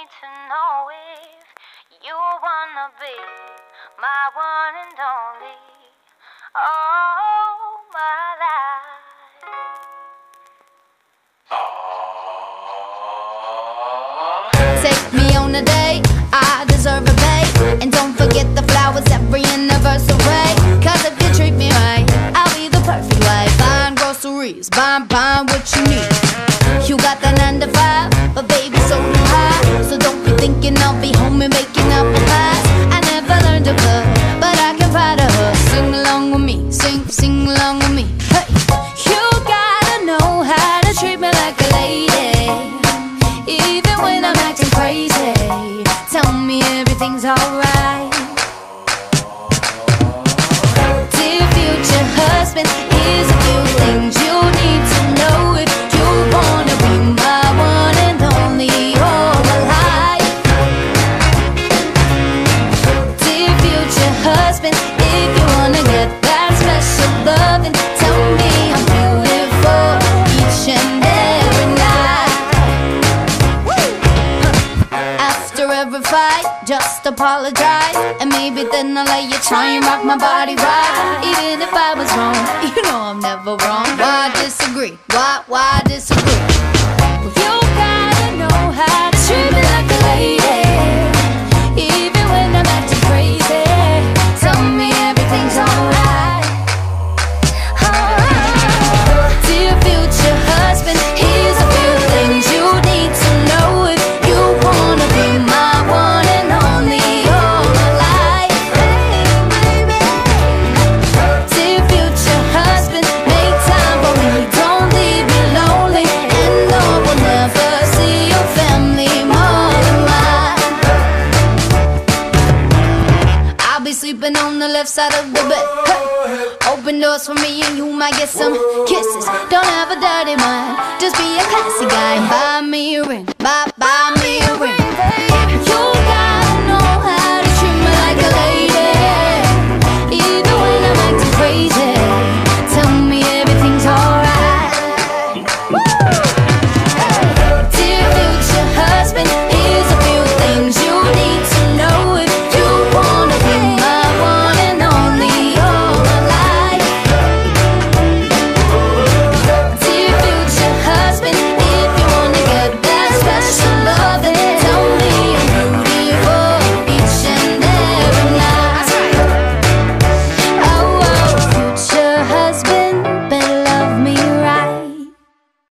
need to know if you wanna be my one and only. Oh, my life. Take me on a date, I deserve a bait. And don't forget the flowers every anniversary. Cause if you treat me right, I'll be the perfect wife. Buying groceries, buying what you need. You got that 9 to 5, but baby so do I. So don't be thinking I'll be home and making up the pies. I never learned to cook, but I can find a hook. Sing along with me, sing along with me. Hey, you gotta know how to treat me like a lady, even when I'm acting crazy. Tell me everything's alright. Dear future husband, here's a few things you need to know if you wanna be my one and only all my life. Dear future husband, if you wanna get that special loving, tell me I'm beautiful each and every night. After every fight, just apologize, and maybe then I'll let you try and rock my body right. Even if I was wrong, you know I'm never wrong. Why disagree? Why disagree? Well, you gotta know how to treat me like a lady, even when I'm acting crazy. Tell me everything's alright. Dear future husband, here's a few things you need to know if you wanna be my one and only all my life. Dear future husband, make time for me, don't leave me lonely, and no one never see your family more than mine. I'll be sleeping on the left side of the bed. Hey, open doors for me and you might get some kisses. Don't have a dirty mind, just be a classy guy and buy me a ring, buy me a ring.